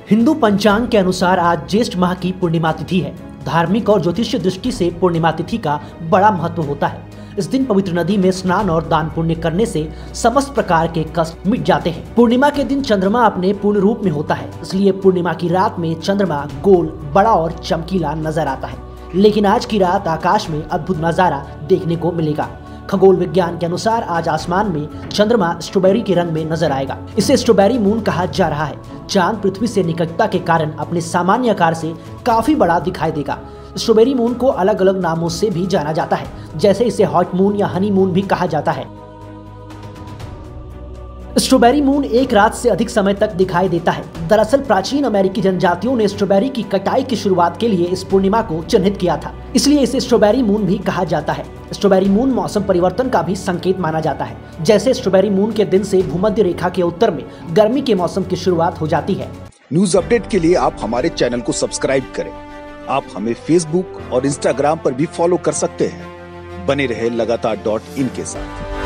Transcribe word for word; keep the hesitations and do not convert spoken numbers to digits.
हिंदू पंचांग के अनुसार आज ज्येष्ठ माह की पूर्णिमा तिथि है। धार्मिक और ज्योतिषीय दृष्टि से पूर्णिमा तिथि का बड़ा महत्व होता है। इस दिन पवित्र नदी में स्नान और दान पुण्य करने से समस्त प्रकार के कष्ट मिट जाते हैं। पूर्णिमा के दिन चंद्रमा अपने पूर्ण रूप में होता है, इसलिए पूर्णिमा की रात में चंद्रमा गोल, बड़ा और चमकीला नजर आता है। लेकिन आज की रात आकाश में अद्भुत नजारा देखने को मिलेगा। खगोल विज्ञान के अनुसार आज आसमान में चंद्रमा स्ट्रॉबेरी के रंग में नजर आएगा। इसे स्ट्रॉबेरी मून कहा जा रहा है। चांद पृथ्वी से निकटता के कारण अपने सामान्य आकार से काफी बड़ा दिखाई देगा। स्ट्रॉबेरी मून को अलग अलग नामों से भी जाना जाता है, जैसे इसे हॉट मून या हनी मून भी कहा जाता है। स्ट्रॉबेरी मून एक रात से अधिक समय तक दिखाई देता है। दरअसल प्राचीन अमेरिकी जनजातियों ने स्ट्रॉबेरी की कटाई की शुरुआत के लिए इस पूर्णिमा को चिन्हित किया था, इसलिए इसे स्ट्रॉबेरी मून भी कहा जाता है। स्ट्रॉबेरी मून मौसम परिवर्तन का भी संकेत माना जाता है। जैसे स्ट्रॉबेरी मून के दिन से भूमध्य रेखा के उत्तर में गर्मी के मौसम की शुरुआत हो जाती है। न्यूज अपडेट के लिए आप हमारे चैनल को सब्सक्राइब करें। आप हमें फेसबुक और इंस्टाग्राम पर भी फॉलो कर सकते हैं। बने रहे लगातार डॉट इन के साथ।